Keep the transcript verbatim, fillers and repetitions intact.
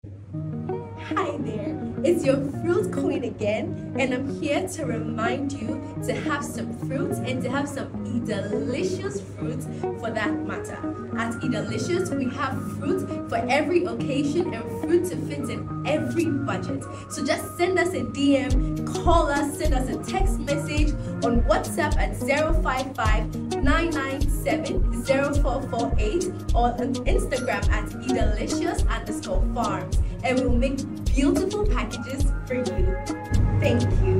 Hi there, it's your fruit queen again, and I'm here to remind you to have some fruits and to have some Edelicious fruits for that matter. At Edelicious, we have fruit for every occasion and fruit to fit in every budget. So just send us a D M, call us, send us a text message on WhatsApp at zero five five nine nine seven zero four four eight or on Instagram at Edelicious underscore farms, and we'll make beautiful packages for you. Thank you.